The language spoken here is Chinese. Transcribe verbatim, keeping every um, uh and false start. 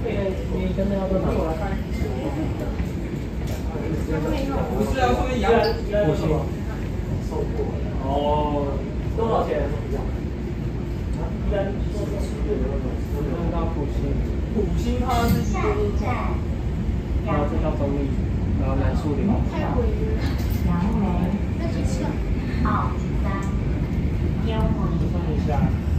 你真的要多少？ 不是啊，后面一样。 五星。哦，多少钱？一般说弄到普星，普星它是就是，然后这叫中立，然后南树林。 太贵了。杨梅。那就吃。二三。幺五。 算一下。